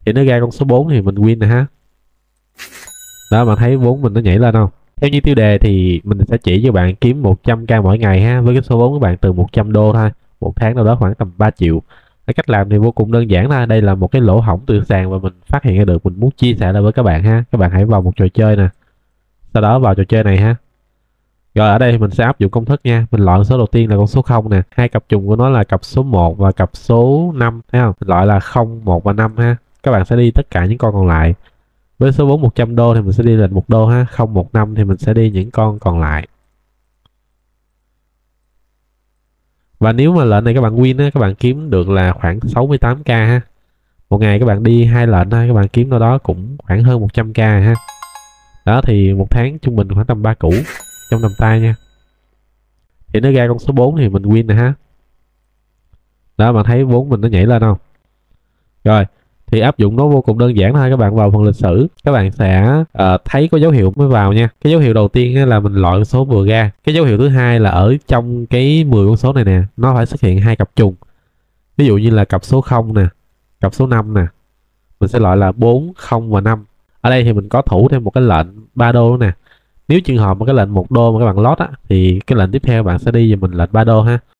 Thì nó ra con số 4 thì mình win nè ha. Đó, bạn thấy vốn mình nó nhảy lên không? Theo như tiêu đề thì mình sẽ chỉ cho bạn kiếm 100k mỗi ngày ha, với cái số vốn của bạn từ 100 đô thôi, một tháng nào đó khoảng tầm 3 triệu. Cái cách làm thì vô cùng đơn giản thôi, đây là một cái lỗ hổng từ sàn và mình phát hiện ra được, mình muốn chia sẻ lại với các bạn ha. Các bạn hãy vào một trò chơi nè, sau đó vào trò chơi này ha. Rồi ở đây mình sẽ áp dụng công thức nha. Mình loại số đầu tiên là con số 0 nè, hai cặp trùng của nó là cặp số 1 và cặp số 5, thấy không? Mình loại là 0, 1 và 5 ha. Các bạn sẽ đi tất cả những con còn lại. Với số vốn 100 đô thì mình sẽ đi lệnh 1 đô ha, 0, 1, 5 thì mình sẽ đi những con còn lại. Và nếu mà lệnh này các bạn win á, các bạn kiếm được là khoảng 68k ha. Một ngày các bạn đi hai lệnh thôi, các bạn kiếm đâu đó cũng khoảng hơn 100k ha. Đó thì một tháng trung bình khoảng tầm 3 củ trong tầm tay nha. Thì nó ra con số 4 thì mình win nè ha. Đó, bạn thấy vốn mình nó nhảy lên không? Rồi, thì áp dụng nó vô cùng đơn giản thôi. Các bạn vào phần lịch sử, các bạn sẽ thấy có dấu hiệu mới vào nha. Cái dấu hiệu đầu tiên là mình loại con số vừa ra. Cái dấu hiệu thứ hai là ở trong cái 10 con số này nè, nó phải xuất hiện hai cặp trùng. Ví dụ như là cặp số 0 nè, cặp số 5 nè, mình sẽ loại là 4, 0 và 5. Ở đây thì mình có thủ thêm một cái lệnh 3 đô nữa nè. Nếu trường hợp mà cái lệnh 1 đô mà các bạn lót á, thì cái lệnh tiếp theo bạn sẽ đi cho mình lệnh 3 đô ha.